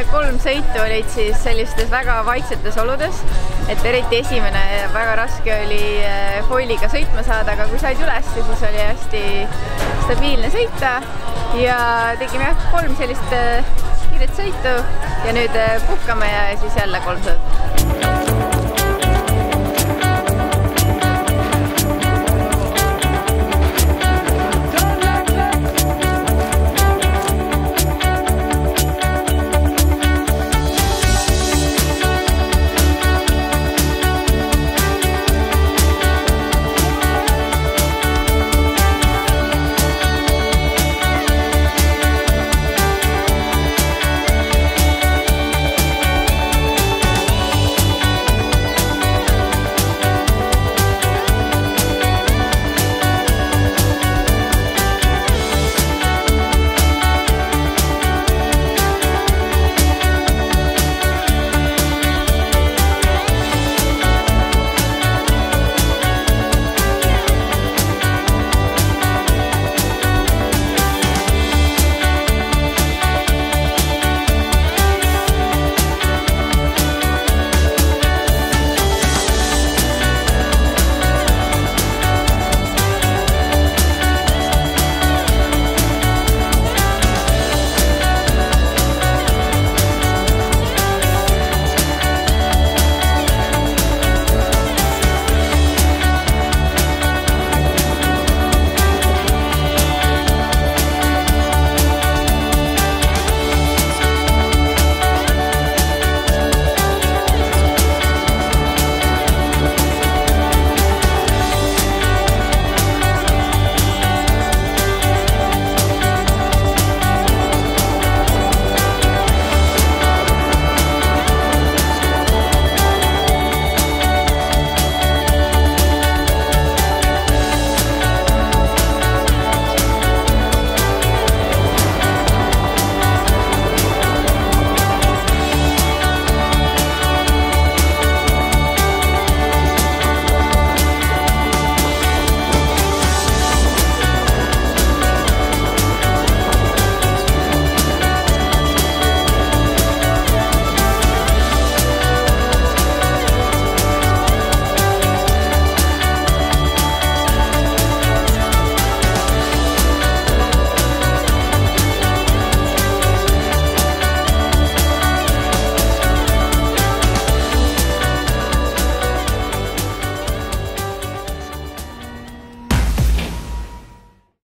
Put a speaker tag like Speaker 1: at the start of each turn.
Speaker 1: 3 sõitu olid siis sellistes väga vaiksetes oludes, et eriti esimene väga raske oli foiliga sõitma saada, aga kui said üles, siis oli hästi stabiilne sõita ja tegime 3 sellist kiiret sõitu ja nüüd puhkame ja siis jälle 3 sõitu.